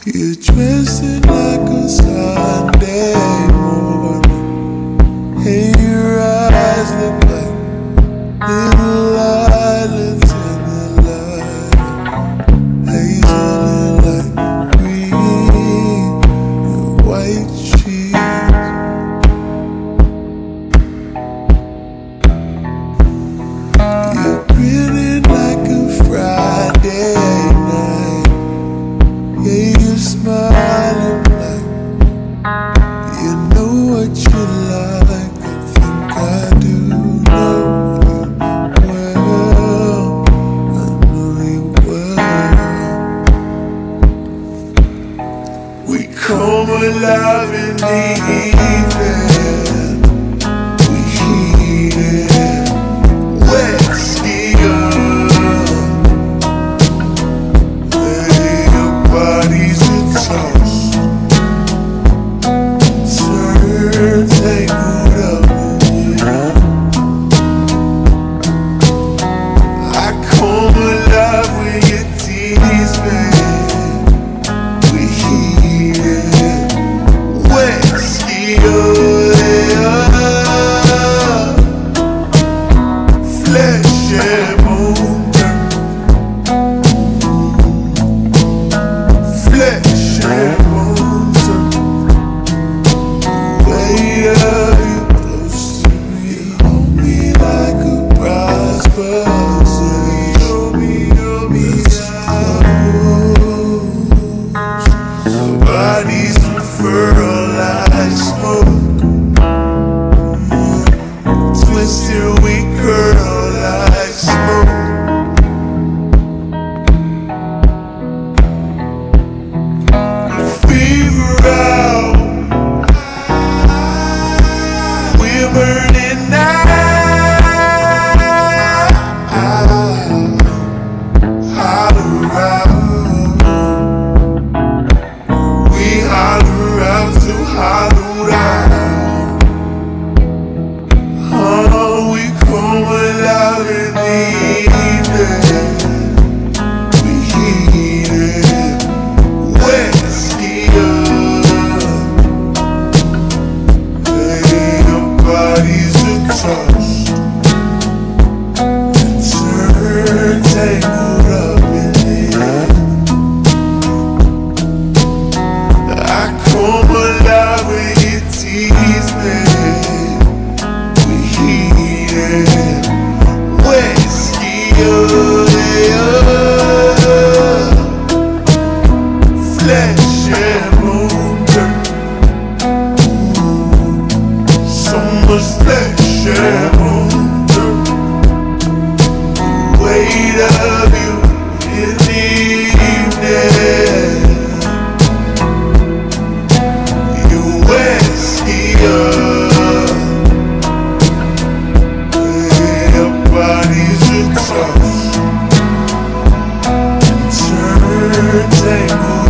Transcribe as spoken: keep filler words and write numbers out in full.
You're dressing like a Sunday morning, and your eyes look like little islands in the light, hazel and light green and white cheese. You're grinning like a Friday night. Yeah, you're smiling like you know what you like. I think I do know you well. I know you well. We come alive in the evening. We heat it, wet ski up. Flesh and bone, flesh and bone, way of you close to me, hold me like a prize puzzle, show me, show me close. Our bodies unfurl like smoke, twisted we curl like smoke. Fever out, we're burning now. Holler out, we holler out to hollow out. Oh, we come alive in the evening. We heat it, wet ski up. Hey, your bodies are tossed and turned, tangled up in the air. I come alive when you tease me. We heat it, wet ski up, flesh and bone dirt. So much flesh and bone dirt. Weight of you in the evening. You wet ski up. Your bodies are tough, turn, tangle.